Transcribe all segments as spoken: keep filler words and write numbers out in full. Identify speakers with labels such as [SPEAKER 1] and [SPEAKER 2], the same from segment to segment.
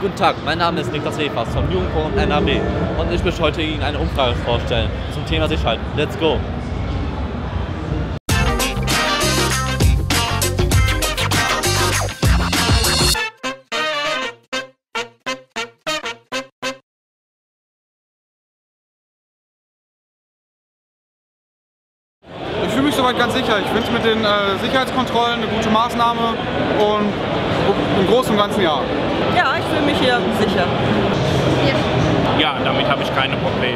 [SPEAKER 1] Guten Tag, mein Name ist Niklas Evers vom Jugendforum N R W und ich möchte heute Ihnen eine Umfrage vorstellen zum Thema Sicherheit. Let's go!
[SPEAKER 2] Ich fühle mich soweit ganz sicher. Ich finde es mit den äh, Sicherheitskontrollen eine gute Maßnahme und im Großen und Ganzen ja.
[SPEAKER 3] Ja, ich fühle mich hier sicher.
[SPEAKER 4] Ja, ja, damit habe ich keine Probleme.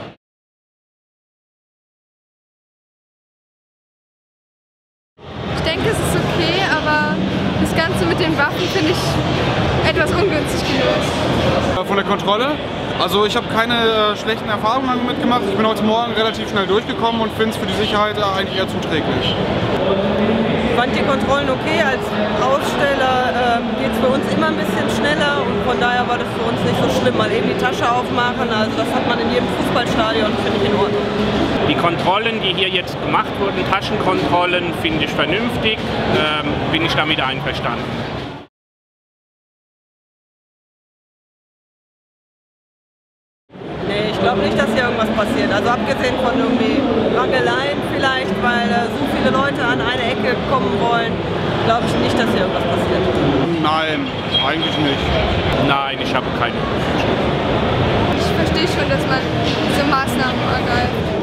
[SPEAKER 5] Ich denke, es ist okay, aber das Ganze mit den Waffen finde ich etwas ungünstig gelöst.
[SPEAKER 2] Von der Kontrolle? Also ich habe keine äh, schlechten Erfahrungen damit gemacht. Ich bin heute Morgen relativ schnell durchgekommen und finde es für die Sicherheit äh, eigentlich eher zuträglich.
[SPEAKER 3] Ich fand die Kontrollen okay. Als Aussteller äh, geht es für uns immer ein bisschen schneller und von daher war das für uns nicht so schlimm. Mal eben die Tasche aufmachen, also das hat man in jedem Fußballstadion, finde ich in Ordnung.
[SPEAKER 4] Die Kontrollen, die hier jetzt gemacht wurden, Taschenkontrollen, finde ich vernünftig, ähm, bin ich damit einverstanden.
[SPEAKER 3] Nee, ich glaube nicht, dass hier irgendwas passiert. Also abgesehen von irgendwie Rangeleien vielleicht, weil äh, so viele Leute an eine Ecke kommen wollen, glaube ich nicht, dass hier irgendwas passiert.
[SPEAKER 2] Nein, eigentlich nicht.
[SPEAKER 4] Nein, ich habe keine Befürchtung.
[SPEAKER 5] Ich verstehe schon, dass man diese Maßnahmen ergreift.